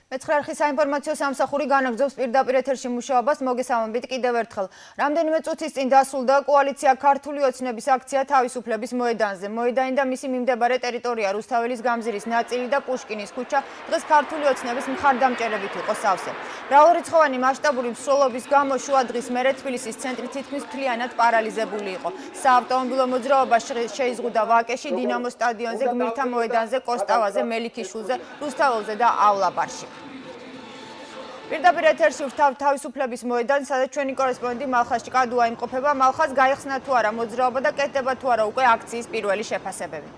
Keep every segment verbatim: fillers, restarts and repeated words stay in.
მეცხრე არხის საინფორმაციო სამსახური განაგრძობს პირდაპირ ეთერში მუშაობას. მოგესალმებით კიდევ ერთხელ. რამდენიმე წუთის წინ დასრულდა კოალიცია ქართული ოცნების აქცია თავისუფლების მოედანზე. მოედანი და მისი მიმდებარე ტერიტორია რუსთაველის გამზირის ნაწილი და პუშკინის ქუჩა დღეს ქართული ოცნების მხარდამჭერებით იყო სავსე. მრავალრიცხოვანი მასშტაბური მსვლელობის გამო შუა დღის მერე თბილისის ცენტრი თითქმის მთლიანად პარალიზებული იყო. საავტომობილო მოძრაობა შეიზღუდა ვაკეში, დინამოს სტადიონზე, გმირთა მოედანზე, კოსტავაზე, მელიქიშვილზე, რუსთაველზე დაავლაბარში. პირდაპირ ეთერში ვთავ თავისუფლების მოედანი, სადაც ჩვენი კორესპონდენტი მალხაზ ჭკადუა იმყოფება. მალხაზ, გაიხსნა თუ არა მოძრაობა და კეთდება თუ არა უკვე აქციის პირველი შეფასებები?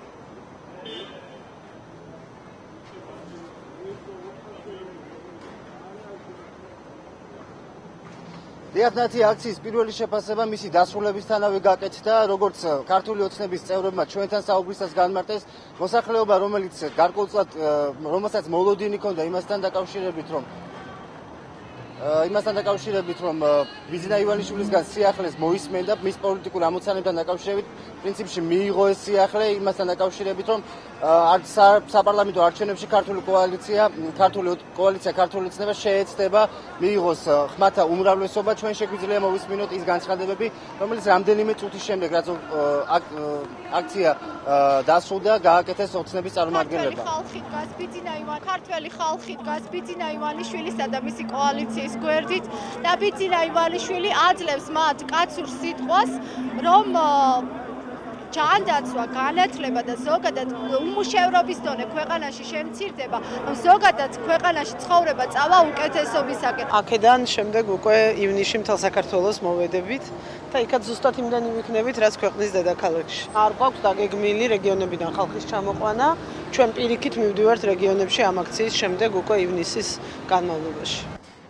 დიახნათი აქციის პირველი შეფასება მისი დასრულებისთანავე გაკეთდა, როგორც ქართული ოცნების წევრებმა ჩვენთან საუბრისას განმარტეს, მოსახლეობა, რომელიც გარკვეულწილად რომელსაც მოლოდინი ჰქონდა იმასთან დაკავშირებით, რომ იმასთან დაკავშირებით, რომ ბიძინა ივანიშვილისგან სიახლეს მოისმენდა მის პოლიტიკურ ამოცანებთან დაკავშირებით, პრინციპში მიიღო ეს სიახლე იმასთან დაკავშირებით, რომ საპარლამენტო არჩევნებში ქართული კოალიცია, ქართული კოალიცია ქართული ოცნება შეეცდება მიიღოს ხმათა უმრავლესობა. ჩვენ შეგვიძლია მოვისმინოთ ის განცხადებები, რომელიც რამდენიმე წუთის შემდეგ, რაც აქცია დასრულდა, გააკეთეს ოცნების წარმომადგენლებმა. ხალხი დგას ბიძინა ივანიშვილის, ქართველი ხალხი დგას ბიძინა ივანიშვილისა და მისი კოალიციის გვერდით და ბიძინა ივანიშვილი აძლევს მათ კაცურ სიტყვას, რომ ჯანდაცვა, განათლება და ზოგადად უმუშევრობის დონე ქვეყანაში შემცირდება, რომ ზოგადად ქვეყანაში ცხოვრება წავა უკეთესობისაკენ. აქედან შემდეგ უკვე ივნისში მთელ საქართველოს მოვედებით და იქაც ზუსტად იმდენი ვიქნებით, რაც ქვეყნის დედაქალაქში. არ გვაქვს დაგეგმილი რეგიონებიდან ხალხის ჩამოყვანა, ჩვენ პირიქით მივდივართ რეგიონებში ამ აქციის შემდეგ უკვე ივნისის განმავლობაში.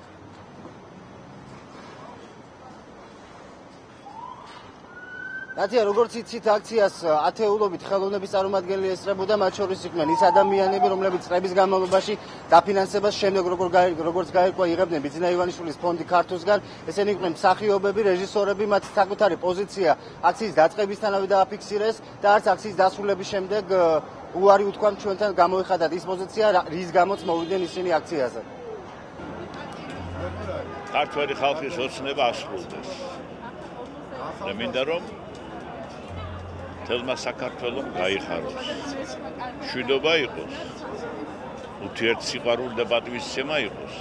ნათია, როგორც იცით, აქციას ათეულობით ხელოვნების წარმომადგენლები ესწრებოდა, მათ შორის იყვნენ ის ადამიანები, რომლებიც წლების განმავლობაში დაფინანსებას შემდეგ როგორც გაირკვა იღებდნენ ბიძინა ივანიშვილის ფონდი ქართულსგან, ესენი იყვნენ მსახიობები, რეჟისორები, მათ საკუთარი პოზიცია აქციის დაწყებისთანავე დააფიქსირეს და არც აქციის დასრულების შემდეგ უარი უთქვამთ ჩვენთან გამოიხადათ ის პოზიცია, რის გამოც მოვიდნენ ისინი აქციაზე. ქართველი ხალხის ოცნება ასრულდეს. და მინდა რომ თელმა საქართველოს გაიხაროს. მშვიდობა იყოს. ურთიერთსიყვარული და პატივისცემა იყოს.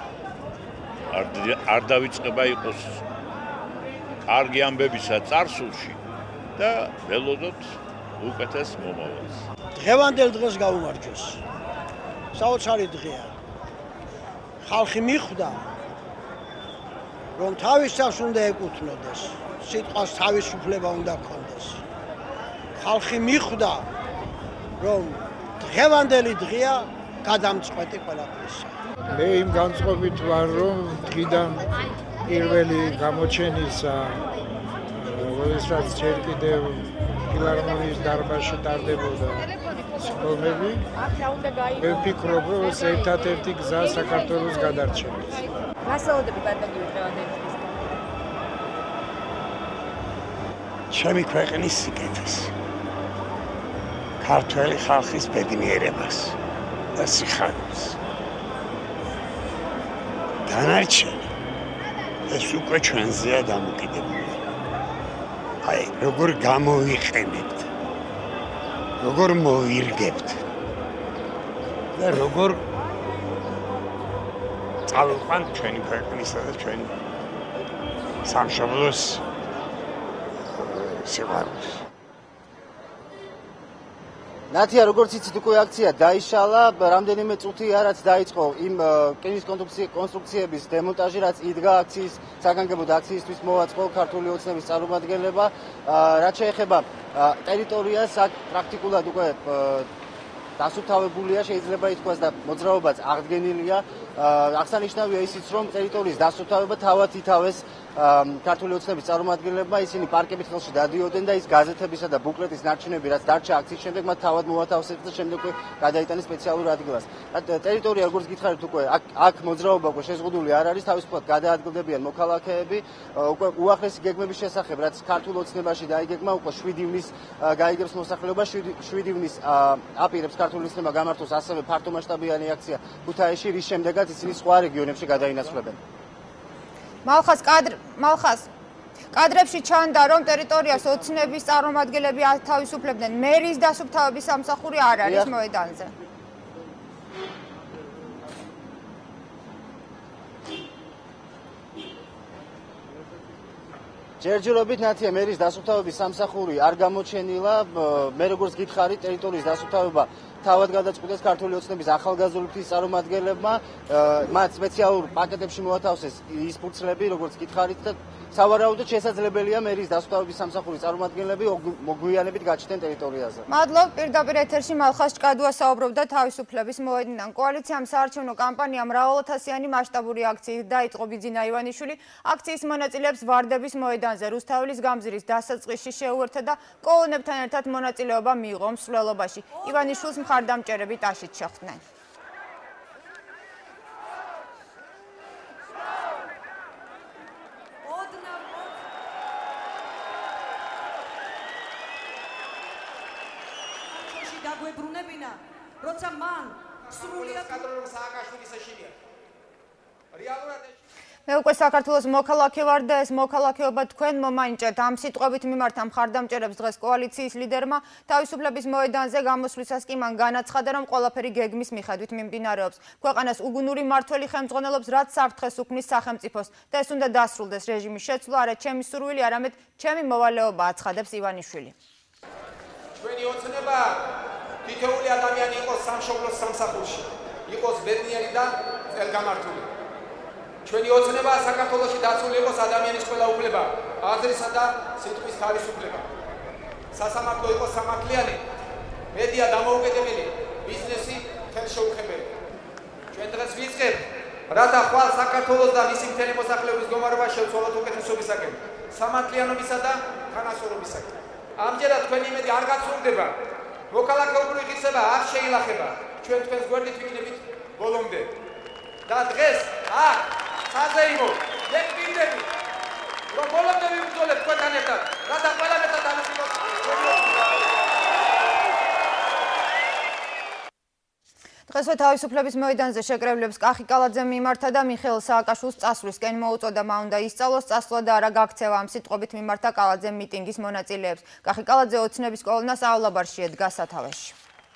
არ დავიწყება იყოს კარგი ამბებისა წარსულში და ველოდოთ უკეთეს მომავალს. დღევანდელ დღეს გაუმარჯოს. საოცარი დღეა. ხალხი მიხვდა, რომ თავის თავს უნდა ეკუთვნოდეს, სიტყვას თავისუფლება უნდა ჰქონდეს. ხალხი მიხვდა, რომ დღევანდელი დღეა გადამწყვეტი ყველაფრისა. მე იმ განწყობით ვარ, რომ დღიდან პირველი გამოჩენისა, როდესაც ჯერ კიდევ ფილარმონიის დარბაზში ტარდებოდა სხდომები, მე ვფიქრობ, რომ ეს ერთადერთი გზა საქართველოს გადარჩენის. გასაუბრები ბატონი დღევანდელი დღის. ჩემი ქვეყნის სიკეთეს. ქართველი ხალხის ბედნიერებას და სიხარულს. დანარჩენი ეს უკვე ჩვენზეა დამოკიდებული. აი, როგორ გამოვიყენებთ, როგორ მოვირგებთ და როგორ წავიყვანთ ჩვენი ქვეყნისა და ჩვენი სამშობლოს სიხარულს. ნათია, როგორც იცით, უკვე აქცია დაიშალა, რამდენიმე წუთია, რაც დაიწყო იმ რკინის კონსტრუქციების დემონტაჟი, რაც იდგა აქციის საგანგებოდ აქციისთვის მოვაწყო ქართული ოცნების წარმომადგენლებმა. რაც შეეხება ტერიტორიას, აქ პრაქტიკულად უკვე დასუფთავებულია, შეიძლება ითქვას და მოძრაობაც აღდგენილია. აღსანიშნავია ისიც, რომ ტერიტორიის დასუფთავება თავად ითავეს ქართული ოცნების წარმომადგენლებმა, ისინი პარკებით ხელში დადიოდნენ და ის გაზეთებისა და ბუკლეტის ნარჩენები, რაც დარჩა აქციის შემდეგ, მათ თავად მოათავსეს და შემდეგ გადაიტანეს სპეციალურ ადგილას. ტერიტორია, როგორც გითხარით, უკვე აქ მოძრაობა უკვე შეზღუდული არ არის, თავისუფლად გადაადგილდებიან მოქალაქეები. უკვე უახლესი გეგმების შესახებ, რაც ქართულ ოცნებაში დაიგეგმა, უკვე შვიდი ივნის გაიგებს მოსახლეობა, შვიდი ივნის აპირებს ქართული ოცნება გამართოს ასევე ფართომასშტაბიანი აქცია ქუთაისში, რის შემდეგაც ისინი სხვა რეგიონებში გადაინაცვლებენ. მალხას კადრ მალხას კადრებში ჩანდა, რომ ტერიტორიას ოცნების წარმომადგენლები ათავისუფლებდნენ. მერის დასუფთავების სამსახური არ არის მოედანზე. ჯერჯერობით ნათია მერის დასუფთავების სამსახური არ გამოჩენილა. მე როგორც გითხარით, ტერიტორიის დასუფთავება თავად გადაწყვიტეს ქართული ოცნების ახალგაზრდული ფრთის წარმომადგენლებმა, მათ სპეციალურ პაკეტებში მოათავსეს ის ფურცლები, როგორც გითხარით და სავარაუდოდ შესაძლებელია მერის დასუფთავების სამსახურის წარმომადგენლები მოგვიანებით გაჩნდნენ ტერიტორიაზე. მადლობ, პირდაპირ ეთერში მალხას ჭკადუა საუბრობდა თავისუფლების მოედნიდან. კოალიციამ საარჩევნო კამპანია მრავალათასიანი მასშტაბური აქციით დაიწყო. ბიძინა ივანიშვილი აქციის მონაწილეებს ვარდების მოედანზე რუსთაველის გამზირის დასაწყისში შეუერთდა და კოლონებთან ერთად მონაწილეობა მიიღო მსვლელობაში. ივანიშვილს მხარდამჭერები ტაშით შეხვდნენ. დაგვებრუნებინა, როცა მან სრულიად კადროვის სააკაშვილის ეშინია. რეალურად მე უკვე საქართველოს მოქალაქე ვარ და ეს მოქალაქეობა თქვენ მომანიჭეთ. ამ სიტყვებით მიმართა მხარდამჭერებს დღეს კოალიციის ლიდერმა თავისუფლების მოედანზე გამოსვლისას კი მან განაცხადა, რომ ყველაფერი გეგმის მიხედვით მიმდინარეობს. ქვეყანას უგუნური მმართველი ხელმძღვანელობს, რაც საფრთხეს უქმნის სახელმწიფოს და ეს უნდა დასრულდეს. რეჟიმის შეცვლა არა ჩემი სურვილი, არამედ ჩემი მოვალეობა, აცხადებს ივანიშვილი. ჩვენი ოცნება თითოეული ადამიანი იყოს სამშობლოს სამსახურში, იყოს ბედნიერი და წელგამართული. ჩვენი ოცნება საქართველოში დაცული იყოს ადამიანის ყველა უფლება, აზრისა და სიტყვის თავისუფლება. სასამართლო იყოს სამართლიანი, მედია დამოუკიდებელი, ბიზნესი ხელშეუხებელი. ჩვენ დღეს ვიწყებთ, რათა ხვალ საქართველოს და მისი მთელი მოსახლეობის მდგომარეობა შევცვალოთ უკეთესობისაკენ, სამართლიანობისა და თანასწორობისაკენ. ამჯერად თქვენი იმედი არ გაცურდება. მოქალაქეობრივი ღირსება არ შეილახება. ჩვენ თქვენს გვერდით ვიქნებით ბოლომდე. და დღეს აქ საზეიმო ვეკიდები, რომ ბოლომდე ვიბრძოლეთ თქვენთან ერთად, რათა ყველანაირად დავიწყოთ. დღესვე თავისუფლების მოედანზე შეკრებილებს კახი კალაძე მიმართა და მიხეილ სააკაშვილს წასვლისკენ მოუწოდა. მან უნდა ისწავლოს წასვლა და არა გაქცევა. ამ სიტყვებით მიმართა კალაძე მიტინგის მონაწილეებს. კახი კალაძე ოცნების კოლონას ავლაბარში ედგა სათავეში.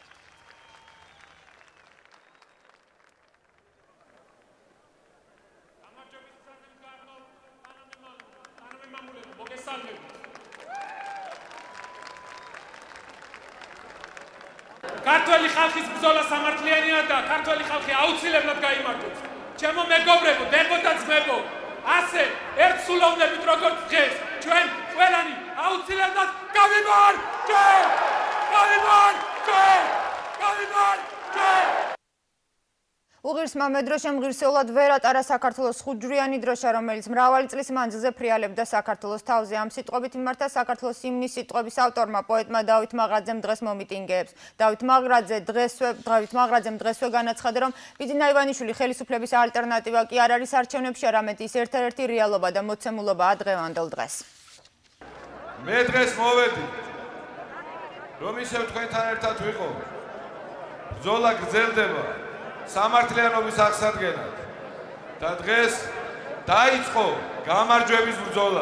ქართველი ხალხის ბრძოლა სამართლიანია და ქართველი ხალხი აუცილებლად გაიმართოს. ჩემო მეგობრებო, დებო და ძმებო, ასე ერთსულოვნებით როგორც დღეს, ჩვენ ყველანი აუცილებლად გავიმარჯვეთ! გავიმარჯვეთ! გავიმარჯვეთ! უღირსმა მედროშემ ღირსეულად ვერ ატარა საქართველოს ხუთჯვრიანი დროშა, რომელიც მრავალი წლის მანძილზე ფრიალებდა საქართველოს თავზე. ამ სიტყვებით მიმართა საქართველოს იმნის სიტყვების ავტორმა, პოეტმა დავით მაღრაძემ დღეს მომიტინგეებს. დავით მაღრაძე დღესვე დავით მაღრაძემ დღესვე განაცხადა, რომ ბიძინა ივანიშვილი ხელისუფლების ალტერნატივა კი არ არის არჩევნებში, არამედ ის ერთ-ერთი რეალობა და მოცემულობაა დღევანდელ დღეს. მე დღეს მოვედი, რომ ისევ თქვენთან ერთად ვიყო. ბრძოლა გრძელდება სამართლიანობის აღსადგენად და დღეს დაიწყო გამარჯვების ბრძოლა.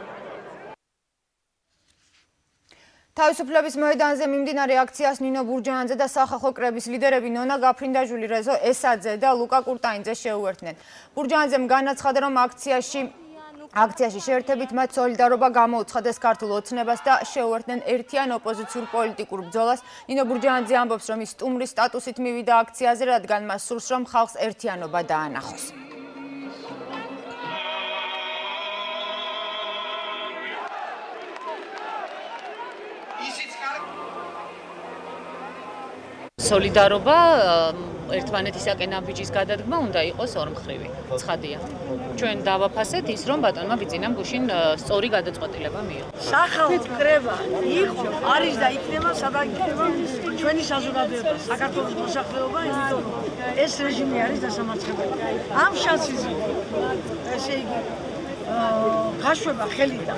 თავისუფლების მოედანზე მიმდინარე აქციას ნინო ბურჯანაძე და სახალხო კრების ლიდერები ნონა გაფრინდაშვილი, რეზო ესაძე და ლუკა კურტაინძე შეუერთდნენ. ბურჯანაძემ განაცხადა, რომ აქციაში აქციაში შეერთებით მათ სოლიდარობა გამოუცხადეს ქართულ ოცნებას და შეუერთდნენ ერთიან ოპოზიციურ პოლიტიკურ ბრძოლას. ნინო ბურჯანაძე ამბობს, რომ ის სტუმრის სტატუსით მივიდა აქციაზე, რადგან მას სურს, რომ ხალხს ერთიანობა დაანახოს. სოლიდარობა ერთმანეთისაკენ ამბიჯის გადადგმა უნდა იყოს ორმხრივი. ცხადია. ჩვენ დავაფასეთ ის, რომ ბატონმა ბიძინამ გუშინ სწორი გადაწყვეტილება მიიღო. სახალხო კრება იყო, არის და იქნება, სადაც იქნება ჩვენი საზოგადოება, საქართველოს მოსახლეობა, იმიტომ რომ ეს რეჟიმი არის დასამარცხებელი. ამ შანსზე ესე იგი გაშვება ხელიდან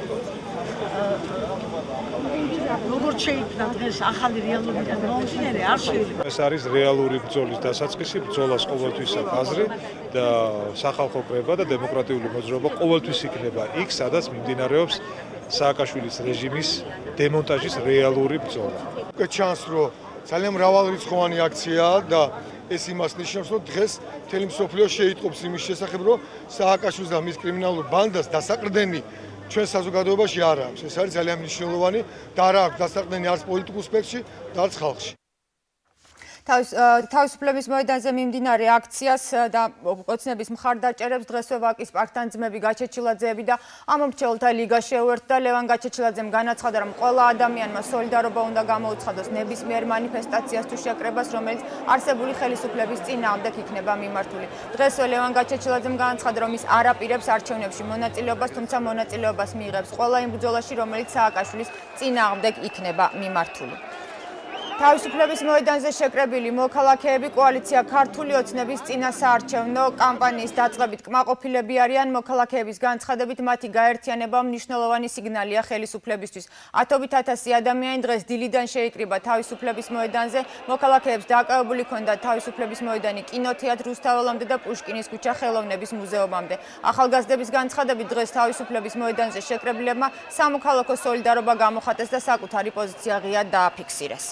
როგორც შეიქმნა დღეს ახალი რეალობიდან მომდინარე არ შეიძლება. ეს არის რეალური ბრძოლის დასაწყისი, ბრძოლას ყოველთვისა ბაზრი და სახალხო კრება და დემოკრატიული მოძრაობა ყოველთვის იქნება იქ, სადაც მიმდინარეობს სააკაშვილის რეჟიმის დემონტაჟის რეალური ბრძოლა. ჩანს, რომ ძალიან მრავალრიცხოვანი აქციაა და ეს იმას ნიშნავს, რომ დღეს მთელი მსოფლიო შეიტყობს იმის შესახებ, რომ სააკაშვილს და მის კრიმინალურ ბანდას დასაყრდენი ჩვენ საზოგადოებაში არ აქვს. ეს არის ძალიან მნიშვნელოვანი და არ აქვს დასაყრდენი არც პოლიტიკურ სპექტრში და არც ხალხში. თავისუფლების მოედანზე მიმდინარე აქციას და ოცნების მხარდაჭერებს დღესვე ვაკის პარკთან ძმები გაჩეჩილაძეები და ამომრჩეველთა ლიგა შეუერთდა. ლევან გაჩეჩილაძემ განაცხადა, რომ ყველა ადამიანმა სოლიდარობა უნდა გამოუცხადოს ნებისმიერ მანიფესტაციას თუ შეკრებას, რომელიც არსებული ხელისუფლების წინააღმდეგ იქნება მიმართული. დღესვე ლევან გაჩეჩილაძემ განაცხადა, რომ ის არ აპირებს არჩევნებში მონაწილეობას, თუმცა მონაწილეობას მიიღებს ყველა იმ ბრძოლაში, რომელიც სააკაშვილის წინააღმდეგ იქნება მიმართული. თავისუფლების მოედანზე შეკრებილი მოქალაქეები კოალიცია ქართული ოცნების წინასაარჩევნო კამპანიის დაწყებით კმაყოფილები არიან. მოქალაქეების განცხადებით მათი გაერთიანება მნიშვნელოვანი სიგნალია ხელისუფლებისთვის. ათობით ათასი ადამიანი დღეს დილიდან შეიკრიბა თავისუფლების მოედანზე. მოქალაქეებს დაკავებული ჰქონდათ თავისუფლების მოედანი კინოთეატრ რუსთაველამდე და პუშკინის ქუჩა ხელოვნების მუზეუმამდე. ახალგაზრდების განცხადებით დღეს თავისუფლების მოედანზე შეკრებილებმა სამოქალაქო სოლიდარობა გამოხატეს და საკუთარი პოზიცია ღიად დააფიქსირეს.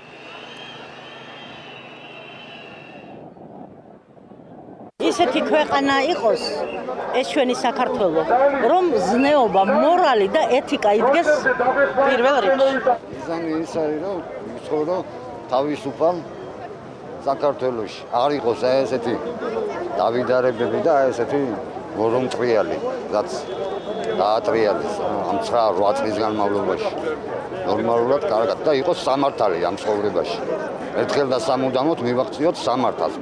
ისეთი ქვეყანა იყოს ეს ჩვენი საქართველო, რომ ზნეობა, მორალი და ეთიკა იდგეს პირველ რიგში. მიზანი ის არის, რომ ვიცხოვრო თავისუფალ საქართველოში. არ იყოს ესეთი დავიდარებები და ესეთი მორონტრიალი, რაც დაატრიალეს ამ ცხრა რვა წლის განმავლობაში. ნორმალურად კარგად და იყოს სამართალი ამ ცხოვრებაში. ერთხელ და სამუდამოდ მივაღწიოთ სამართალს.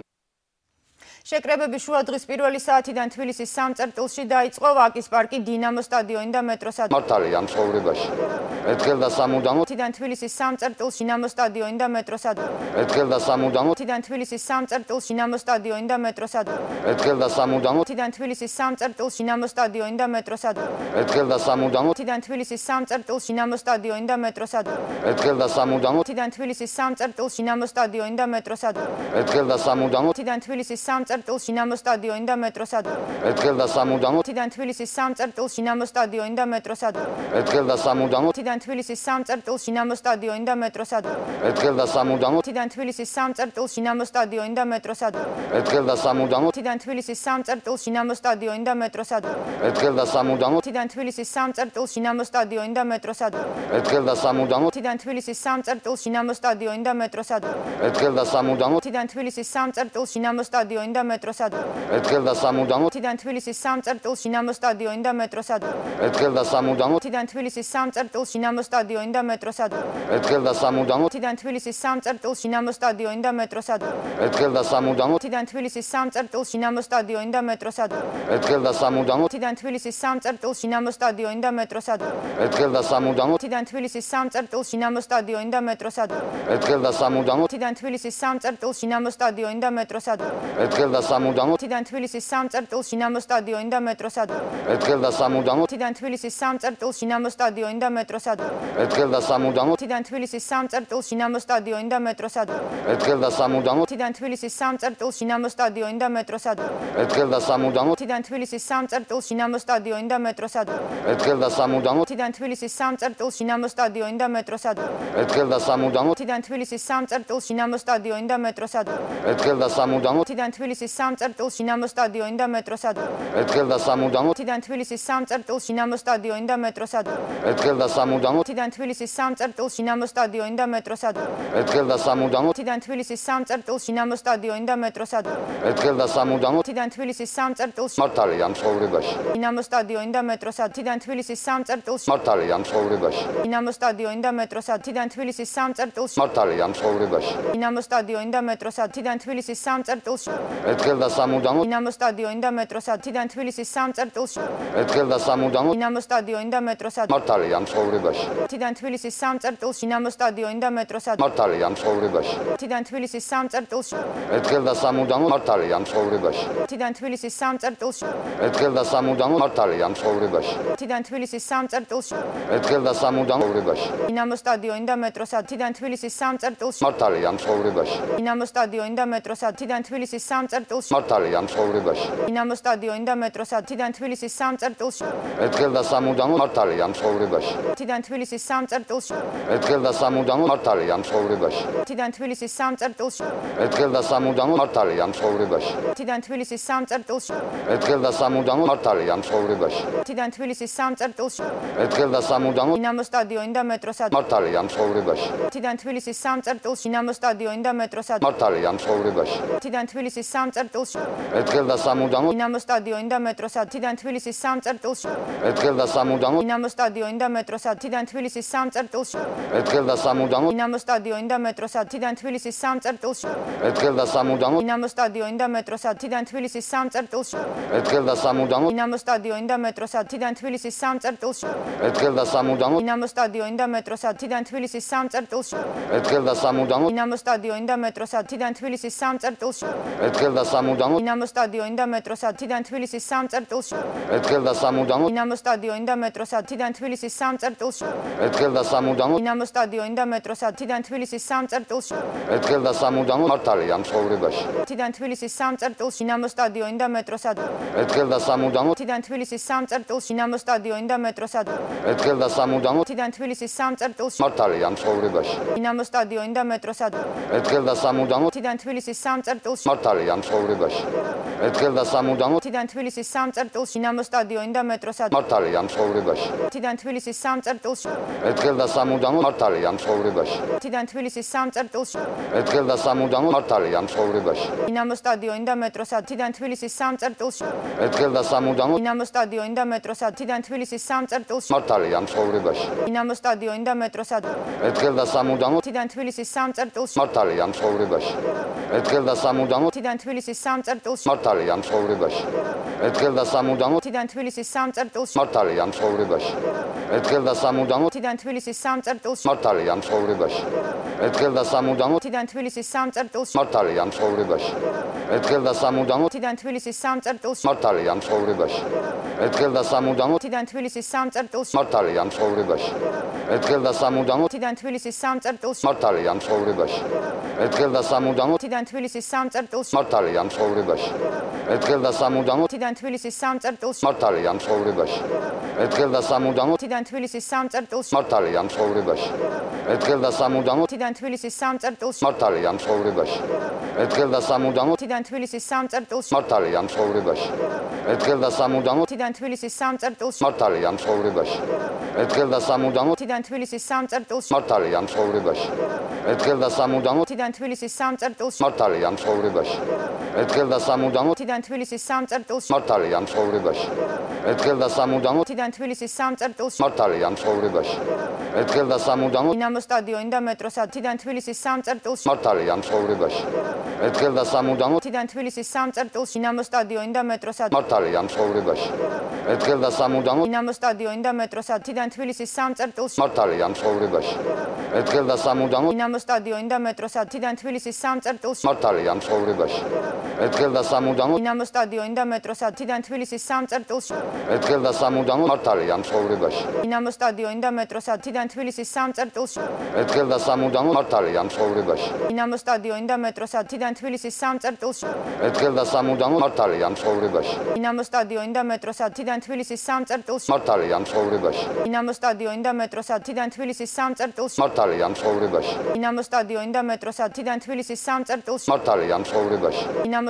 შეკრებები შუადღის პირველი საათიდან თბილისის სამ წერტილში დაიწყო. ვაკის პარკი, დინამო სტადიონი და მეტროსადრომი. მართალი ამ ცხოვრებაში. ერთხელ და სამუდამოდ თიდან თბილისის სამ წერტილში დინამო სტადიონი და მეტროსადრომი. ერთხელ და სამუდამოდ თიდან თბილისის სამ წერტილში დინამო სტადიონი და მეტროსადრომი. ერთხელ და სამუდამოდ თიდან თბილისის სამ წერტილში დინამო სტადიონი და მეტროსადრომი. ერთხელ და სამუდამოდ თიდან თბილისის სამ წერტილში დინამო სტადიონი და მეტროსადრომი. ერთხელ და სამუდამოდ თიდან თბილისის სამ წერტილში დინამო სტადიონი და მეტროსადრომი. ერთხელ და სამუდამოდ თიდან თბილისის სამ წერტილში დინამო სტადიონი და მეტროსადრომი. ერთხელ და სამუდამოდ თიდან თბილისის სამ წერტილში დინამო სტადიონი და მეტროსადრომი. ერთხელ და სამუდამოდ თიდან თბილისის სამ წერტილში დინამო სტადიონი და მეტროსადრომი. ერთხელ და სამუდამოდ თიდან თბილისის სამ წერტილში დინამო სტადიონი და მეტროსადრომი. ერთხელ და სამუდამოდ თიდან თბილისის სამ წერტილში დინამო სტადიონი და მეტროსადრომი. ერთხელ და სამუდამოდ თიდან თბილისის სამ წერტილში დინამო სტადიონი და მეტროსადრომი. ერთხელ და სამუდამოდ თიდან თბილისის სამ წერტილში დინამო სტადიონი და მეტროსადრომი. ერთხელ და სამუდამოდ თიდან თბილისის სამ წერტილში დინამო სტადიონი და მეტროსადრომი. ერთხელ და სამუდამოდ თიდან თბილისის სამ წერტილში დინამო სტადიონი და მეტროსადრომი. ერთხელ და სამუდამოდ თიდან თბილისის სამ წერტილში დინამო სტადიონი და მეტროსადრომი. ერთხელ და სამუდამოდ თიდან თბილისის სამ წერტილში დინამო სტადიონი და მეტროსადრომი. ერთხელ და სამუდამოდ თიდან თბილისის სამ წერტილში დინამო სტადიონი და მეტროსადრომი. ერთხელ და სამუდამოდ თიდან თბილისის სამ წერტილში დინამო სტადიონი და მეტროსადრომი. ერთხელ და სამუდამოდ თიდან თბილისის სამ წერტილში დინამო სტადიონი და მეტროსადრომი. ერთხელ და სამუდამოდ თიდან თბილისის სამ წერტილში დინამო სტადიონი და მეტროსადრომი. ერთხელ და სამუდამოდ თიდან თბილისის სამ წერტილში დინამო სტადიონი და მეტროსადრომი. ერთხელ და სამუდამოდ თიდან თბილისის სამ წერტილში დინამო სტადიონი და მეტროსადრომი. ერთხელ და სამუდამოდ თიდან თბილისის სამ წერტილში დინამო სტადიონი და მეტროსადრომი. ერთხელ და სამუდამოდ თიდან თბილისის სამ წერტილში დინამო სტადიონი და მეტროსადრომი. ერთხელ და სამუდამოდ თიდან თბილისის სამ წერტილში დინამო სტადიონი და მეტროსადრომი. ერთხელ და სამუდამოდ თიდან თბილისის სამ წერტილში დინამო სტადიონი და მეტროსადრომი. ერთხელ და სამუდამოდ თიდან თბილისის სამ წერტილში დინამო სტადიონი და მეტროსადრომი. ერთხელ და სამუდამოდ თიდან თბილისის თბილისის სამწერტილში დინამო სტადიონი და მეტროსადგური. ერთხელ და სამუდამოდ თიდან თბილისის სამწერტილში დინამო სტადიონი და მეტროსადგური. ერთხელ და სამუდამოდ თიდან თბილისის სამწერტილში დინამო სტადიონი და მეტროსადგური. ერთხელ და სამუდამოდ თიდან თბილისის სამწერტილში დინამო სტადიონი და მეტროსადგური. ერთხელ და სამუდამოდ თიდან თბილისის სამწერტილში მართალი ამ ცხოვრებაში დინამო სტადიონი და მეტროსადგური. თიდან თბილისის სამწერტილში მართალი ამ ცხოვრებაში დინამო სტადიონი და მეტროსადგური. თიდან თბილისის სამწერტილში მართალი ამ ცხოვრებაში დინამო სტადიონი და მეტროსადგური. თიდან თბილისის სამწერტილში ერთხელ და სამუდამოდ დინამო სტადიონი და მეტროსადგური. თიდან თბილისის სამწერტილში ერთხელ და სამუდამოდ დინამო სტადიონი და მეტროსადგური. მართალი ამ ცხოვრებაში თიდან თბილისის სამწერტილში დინამო სტადიონი და მეტროსადგური. მართალი ამ ცხოვრებაში თიდან თბილისის სამწერტილში ერთხელ და სამუდამოდ მართალი ამ ცხოვრებაში თიდან თბილისის სამწერტილში ერთხელ და სამუდამოდ მართალი ამ ცხოვრებაში თიდან თბილისის სამწერტილში ერთხელ და სამუდამოდ ცხოვრებაში დინამო სტადიონი და მეტროსადგური. თიდან თბილისის სამწერტილში მართალი ამ ცხოვრებაში დინამო სტადიონი და მეტროსადგური. თიდან თბილისის სამწერტილში მართალი ამ ცხოვრებაში დინამო სტადიონი და მეტროსადგური. თიდან თბილისის სამწერტილში ერთხელ და სამუდამოდ მართალი ამ ცხოვრებაში თიდან თბილისის სამწერტილში ერთხელ და სამუდამოდ მართალი ამ ცხოვრებაში თიდან თბილისის სამწერტილში ერთხელ და სამუდამოდ მართალი ამ ცხოვრებაში თიდან თბილისის სამწერტილში ერთხელ და სამუდამოდ მართალი ამ ცხოვრებაში თიდან თბილისის სამწერტილში ერთხელ და სამუდამოდ დინამო სტადიონი და მეტროსადგური. მართალი ამ ცხოვრებაში თიდან თბილისის სამწერტილში დინამო სტადიონი და მეტროსადგური. მართალი ამ ცხოვრებაში თიდან თბილისის სამწერტილში ერთხელ და სამუდამოდ დინამო სტადიონი და მეტროსადგური. თიდან თბილისის სამწერტილში ერთხელ და სამუდამოდ დინამო სტადიონი და მეტროსადგური. თიდან თბილისის სამწერტილში ერთხელ და სამუდამოდ დინამო სტადიონი და მეტროსადგური. თიდან თბილისის სამწერტილში ერთხელ და სამუდამოდ დინამო სტადიონი და მეტროსადგური. თიდან თბილისის სამწერტილში ერთხელ და სამუდამოდ დინამო სტადიონი და მეტროსადგური. თიდან თბილისის სამწერტილში ერთხელ და სამუდამოდ დინამო სტადიონი და მეტროსადგური. თიდან თბილისის სამწერტილში ერთხელ და სამუდამოდ დინამო სტადიონი და მეტროსადგური. თიდან თბილისის სამწერტილში ერთხელ და სამუდამოდ დინამო სტადიონი და მეტროსადგური. თიდან თბილისის სამწერტილში ერთხელ და სამუდამოდ დინამო სტადიონი და მეტროსადგური. თიდან თბილისის სამწერტილში ერთხელ და სამუდამოდ დინამო სტადიონი და მეტროსადგური. თიდან თბილისის სამწერტილში ერთხელ და სამუდამოდ მართალი ამ ცხოვრებაში თიდან თბილისის სამწერტილში დინამო სტადიონი და მეტროსადგური. ერთხელ და სამუდამოდ თიდან თბილისის სამწერტილში დინამო სტადიონი და მეტროსადგური. ერთხელ და სამუდამოდ თიდან თბილისის სამწერტილში მართალი ამ ცხოვრებაში დინამო სტადიონი და მეტროსადგური. ერთხელ და სამუდამოდ თიდან თბილისის სამწერტილში მართალი ამ ცხოვრებაში ერთხელ და სამუდამოდ თიდან თბილისის სამწერტილში დინამო სტადიონი და მეტროსადგური. მართალი ამ ცხოვრებაში თიდან თბილისის სამწერტილში ერთხელ და სამუდამოდ მართალი ამ ცხოვრებაში თიდან თბილისის სამწერტილში ერთხელ და სამუდამოდ მართალი ამ ცხოვრებაში დინამო სტადიონი და მეტროსადგური. თიდან თბილისის სამწერტილში ერთხელ და სამუდამოდ დინამო სტადიონი და მეტროსადგური. თიდან თბილისის სამწერტილში მართალი ამ ცხოვრებაში დინამო სტადიონი და მეტროსადგური. ერთხელ და სამუდამოდ თიდან თბილისის სამწერტილში მართალი ამ ცხოვრებაში ერთხელ და სამუდამოდ თიდან თბილისის სამწერტილში მართალი ამ ცხოვრებაში ერთხელ და სამუდამოდ თიდან თბილისის სამწერტილში მართალი ამ ცხოვრებაში ერთხელ და სამუდამოდ თიდან თბილისის სამწერტილში მართალი ამ ცხოვრებაში ერთხელ და სამუდამოდ თიდან თბილისის სამწერტილში მართალი ამ ცხოვრებაში ერთხელ და სამუდამოდ თიდან თბილისის სამწერტილში მართალი ამ ცხოვრებაში ერთხელ და სამუდამოდ თიდან თბილისის სამწერტილში მართალი ამ ცხოვრებაში ერთხელ და სამუდამოდ თიდან თბილისის სამწერტილში მართალი ამ ცხოვრებაში ერთხელ და სამუდამოდ თიდან თბილისის სამწერტილში მართალი ამ ცხოვრებაში ერთხელ და სამუდამოდ თიდან თბილისის სამწერტილში მართალი ამ ცხოვრებაში ერთხელ და სამუდამოდ თიდან თბილისის სამწერტილში მართალი ამ ცხოვრებაში ერთხელ და სამუდამოდ თიდან თბილისის სამწერტილში მართალი ამ ცხოვრებაში ერთხელ და სამუდამოდ თიდან თბილისის სამწერტილში მართალი ამ ცხოვრებაში ერთხელ და სამუდამოდ თიდან თბილისის სამწერტილში მართალი ამ ცხოვრებაში ერთხელ და სამუდამოდ თიდან თბილისის სამწერტილში მართალი ამ ცხოვრებაში ერთხელ და სამუდამოდ თიდან თბილისის სამწერტილში მართალი ამ ცხოვრებაში ერთხელ და სამუდამოდ თიდან თბილისის სამწერტილში მართალი ამ ცხოვრებაში ერთხელ და სამუდამოდ თიდან თბილისის სამწერტილში მართალი ამ ცხოვრებაში ერთხელ და სამუდამოდ დინამო სტადიონი და მეტროსადგური. თიდან თბილისის სამწერტილში მართალი ამ ცხოვრებაში ერთხელ და სამუდამოდ თიდან თბილისის სამწერტილში დინამო სტადიონი და მეტროსადგური. მართალი ამ ცხოვრებაში ერთხელ და სამუდამოდ დინამო სტადიონი და მეტროსადგური. თიდან თბილისის სამწერტილში მართალი ამ ცხოვრებაში ერთხელ და სამუდამოდ დინამო სტადიონი და მეტროსადგური. თიდან თბილისის სამწერტილში მართალი ამ ცხოვრებაში ერთხელ და სამუდამოდ დინამო სტადიონი და მეტროსადგური. თიდან თბილისის სამწერტილში ერთხელ და სამუდამოდ მართალი ამ ცხოვრებაში დინამო სტადიონი და მეტროსადგური. თიდან თბილისის სამწერტილში ერთხელ და სამუდამოდ მართალი ამ ცხოვრებაში დინამო სტადიონი და მეტროსადგური. თიდან თბილისის სამწერტილში ერთხელ და სამუდამოდ მართალი ამ ცხოვრებაში დინამო სტადიონი და მეტროსადგური. თიდან თბილისის სამწერტილში მართალი ამ ცხოვრებაში დინამო სტადიონი და მეტროსადგური. თიდან თბილისის სამწერტილში მართალი ამ ცხოვრებაში დინამო სტადიონი და მეტროსადგური. თიდან თბილისის სამწერტილში მართალი ამ ცხოვრებაში დინამო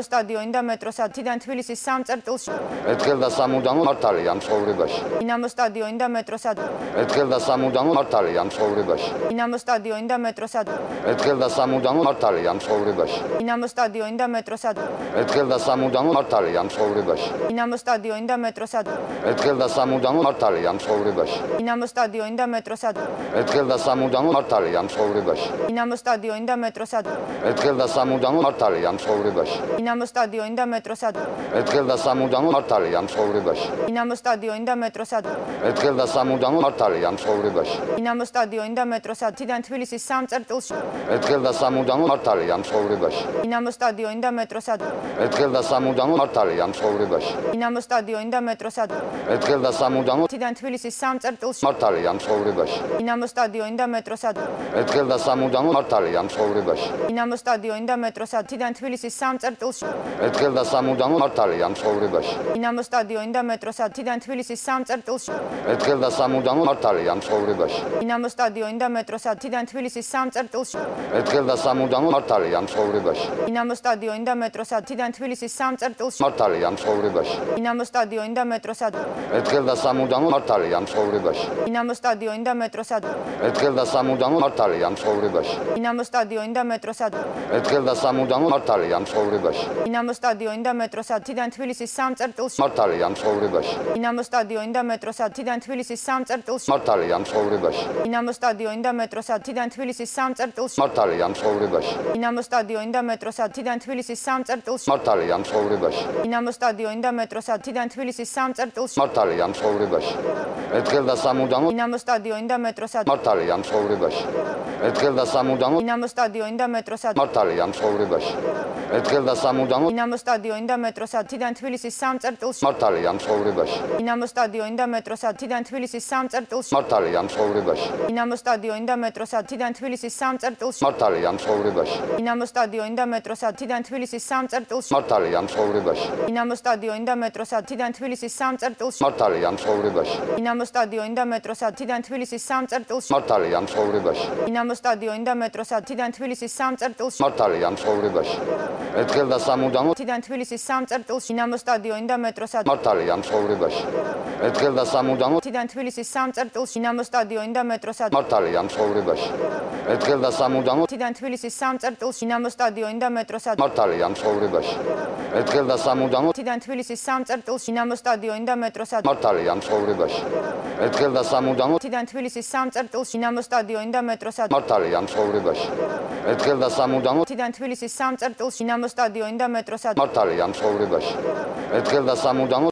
დინამოს სტადიონი და მეტროსა თიდან თბილისის სამ წერტილში ერთხელ და სამუდამო მართალი ამ ცხოვრებაში დინამოს სტადიონი და მეტროსა ერთხელ და სამუდამო მართალი ამ ცხოვრებაში დინამოს სტადიონი და მეტროსა ერთხელ და სამუდამო მართალი ამ ცხოვრებაში დინამოს სტადიონი და მეტროსა ერთხელ და სამუდამო მართალი ამ ცხოვრებაში დინამოს სტადიონი და მეტროსა ერთხელ და სამუდამო მართალი ამ ცხოვრებაში დინამოს სტადიონი და მეტროსა ერთხელ და სამუდამო მართალი ამ ცხოვრებაში დინამოს სტადიონი და მეტროსა ერთხელ და სამუდამო მართალი ამ ცხოვრებაში დინამოს სტადიონი და მეტროსა ერთხელ და სამუდამო მართალი ამ ცხოვრებაში დინამოს სტადიონი და მეტროსა ერთხელ და სამუდამო მართალი ამ ცხოვრებაში დინამოს სტადიონი და მეტროსა თიდან თბილისის სამ წერტილში ერთხელ და სამუდამო მართალი ამ ცხოვრებაში დინამოს სტადიონი და მეტროსა ერთხელ და სამუდამო მართალი ამ ცხოვრებაში დინამოს სტადიონი და მეტროსა ერთხელ და სამუდამო თიდან თბილისის სამ წერტილში მართალი ამ ცხოვრებაში დინამოს სტადიონი და მეტროსა ერთხელ და სამუდამო მართალი ამ ცხოვრებაში დინამოს სტადიონი და მეტროსა თიდან თბილისის სამ წერტილში ერთხელ და სამუდამო მართალი ამ ცხოვრებაში დინამოს სტადიონი და მეტროსა თიდან თბილისის სამ წერტილში ერთხელ და სამუდამო მართალი ამ ცხოვრებაში დინამოს სტადიონი და მეტროსა თიდან თბილისის სამ წერტილში ერთხელ და სამუდამო მართალი ამ ცხოვრებაში დინამოს სტადიონი და მეტროსა თიდან თბილისის სამ წერტილში მართალი ამ ცხოვრებაში დინამოს სტადიონი და მეტროსა ერთხელ და სამუდამო მართალი ამ ცხოვრებაში დინამოს სტადიონი და მეტროსა ერთხელ და სამუდამო მართალი ამ ცხოვრებაში დინამოს სტადიონი და მეტროსა ერთხელ და სამუდამო მართალი ამ ცხოვრებაში დინამოს სტადიონი და მეტროსა თიდან თბილისის სამ წერტილში მართალი ამ ცხოვრებაში დინამოს სტადიონი და მეტროსა თიდან თბილისის სამ წერტილში მართალი ამ ცხოვრებაში დინამოს სტადიონი და მეტროსა თიდან თბილისის სამ წერტილში მართალი ამ ცხოვრებაში დინამოს სტადიონი და მეტროსა თიდან თბილისის სამ წერტილში მართალი ამ ცხოვრებაში დინამოს სტადიონი და მეტროსა თიდან თბილისის სამ წერტილში მართალი ამ ცხოვრებაში ერთხელ და სამუდამო დინამოს სტადიონი და მეტროსა მართალი ამ ცხოვრებაში ერთხელ და სამუდამო დინამოს სტადიონი და მეტროსა მართალი ამ ცხოვრებაში ერთხელ და სამუდამო დინამოს სტადიონი და მეტროსა თიდან თბილისის სამ წერტილში მართალი ამ ცხოვრებაში დინამოს სტადიონი და მეტროსა თიდან თბილისის სამ წერტილში მართალი ამ ცხოვრებაში დინამოს სტადიონი და მეტროსა თიდან თბილისის სამ წერტილში მართალი ამ ცხოვრებაში დინამოს სტადიონი და მეტროსა თიდან თბილისის სამ წერტილში მართალი ამ ცხოვრებაში დინამოს სტადიონი და მეტროსა თიდან თბილისის სამ წერტილში მართალი ამ ცხოვრებაში დინამოს სტადიონი და მეტროსა თიდან თბილისის სამ წერტილში მართალი ამ ცხოვრებაში დინამოს სტადიონი და მეტროსა თიდან თბილისის სამ წერტილში მართალი ამ ცხოვრებაში ერთხელ და სამუდამო თიდან თბილისის სამ წერტილში დინამოს სტადიონი და მეტროსა მართალი ამ ცხოვრებაში ერთხელ და სამუდამო თიდან თბილისის სამ წერტილში დინამოს სტადიონი და მეტროსა მართალი ამ ცხოვრებაში ერთხელ და სამუდამო თიდან თბილისის სამ წერტილში დინამოს სტადიონი და მეტროსა მართალი ამ ცხოვრებაში ერთხელ და სამუდამო თიდან თბილისის სამ წერტილში დინამოს სტადიონი და მეტროსა მართალი ამ ცხოვრებაში ერთხელ და სამუდამო თიდან თბილისის სამ წერტილში დინამოს სტადიონი და მეტროსა მართალი ამ ცხოვრებაში ერთხელ და სამუდამო თიდან თბილისის სამ წერტილში დინამოს სტადიონი და მეტროსა მართალი ამ ცხოვრებაში ერთხელ და სამუდამო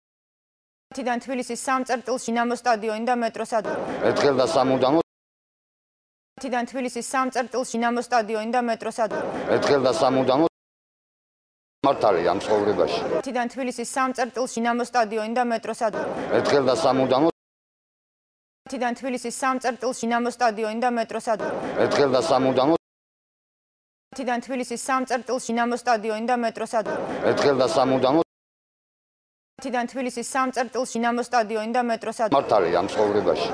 თიდან თბილისის სამ წერტილში დინამოს სტადიონი და მეტროსა ერთხელ და სამუდამო თიდან თბილისის სამ წერტილში დინამოს სტადიონი და მეტროსა ერთხელ და სამუდამო მართალი ამ ცხოვრებაში თიდან თბილისის სამ წერტილში დინამოს სტადიონი და მეტროსა ერთხელ და სამუდამო თიდან თბილისის სამ წერტილში დინამოს სტადიონი და მეტროსა ერთხელ და სამუდამო თიდან თბილისის სამ წერტილში დინამოს სტადიონი და მეტროსა ერთხელ და სამუდამო თიდან თბილისის სამ წერტილში დინამოს სტადიონი და მეტროსა მართალი ამ ცხოვრებაში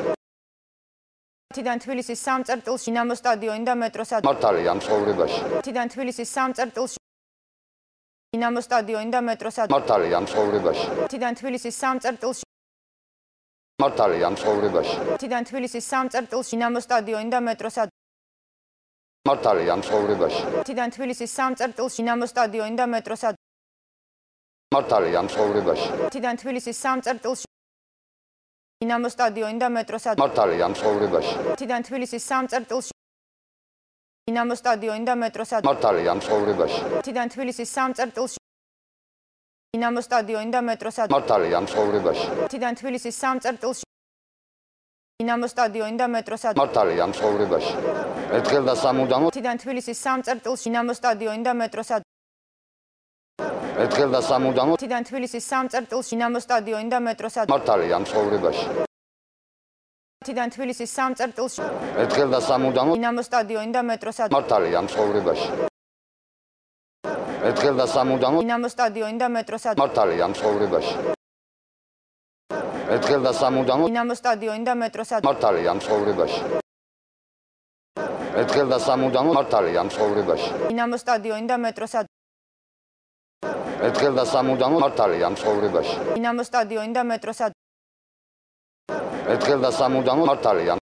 თიდან თბილისის სამ წერტილში დინამოს სტადიონი და მეტროსა მართალი ამ ცხოვრებაში თიდან თბილისის სამ წერტილში დინამოს სტადიონი და მეტროსა მართალი ამ ცხოვრებაში თიდან თბილისის სამ წერტილში მართალი ამ ცხოვრებაში თიდან თბილისის სამ წერტილში დინამოს სტადიონი და მეტროსა მართალი ამ ცხოვრებაში თიდან თბილისის სამ წერტილში დინამოს სტადიონი და მეტროსა მართალი ამ ცხოვრებაში თიდან თბილისის სამ წერტილში დინამოს სტადიონი და მეტროსა მართალი ამ ცხოვრებაში თიდან თბილისის სამ წერტილში დინამოს სტადიონი და მეტროსა მართალი ამ ცხოვრებაში თიდან თბილისის სამ წერტილში დინამოს სტადიონი და მეტროსა მართალი ამ ცხოვრებაში თიდან თბილისის სამ წერტილში დინამოს სტადიონი და მეტროსა მართალი ამ ცხოვრებაში ერთხელ და სამუდამო თიდან თბილისის სამ წერტილში დინამოს სტადიონი და მეტროსა ერთხელ და სამუდამო თიდან თბილისის სამ წერტილში დინამოს სტადიონი და მეტროსა მართალი ამ ცხოვრებაში თიდან თბილისის სამ წერტილში ერთხელ და სამუდამო დინამოს სტადიონი და მეტროსა მართალი ამ ცხოვრებაში ერთხელ და სამუდამო დინამოს სტადიონი და მეტროსა მართალი ამ ცხოვრებაში ერთხელ და სამუდამო დინამოს სტადიონი და მეტროსა მართალი ამ ცხოვრებაში ერთხელ და სამუდამო მართალი ამ ცხოვრებაში დინამოს სტადიონი და მეტროსა ერთხელ და სამუდამო მართალია ამ ცხოვრებაში. დინამო სტადიონი და მეტროს ერთხელ და სამუდამო მართალია.